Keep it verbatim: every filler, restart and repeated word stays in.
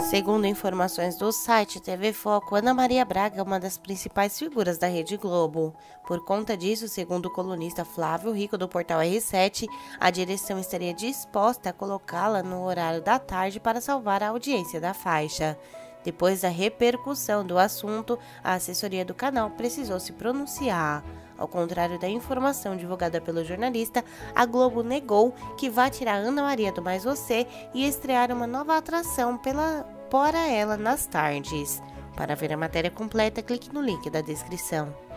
Segundo informações do site T V Foco, Ana Maria Braga é uma das principais figuras da Rede Globo. Por conta disso, segundo o colunista Flávio Rico do portal R sete, a direção estaria disposta a colocá-la no horário da tarde para salvar a audiência da faixa. Depois da repercussão do assunto, a assessoria do canal precisou se pronunciar. Ao contrário da informação divulgada pelo jornalista, a Globo negou que vai tirar Ana Maria do Mais Você e estrear uma nova atração pela, para ela nas tardes. Para ver a matéria completa, clique no link da descrição.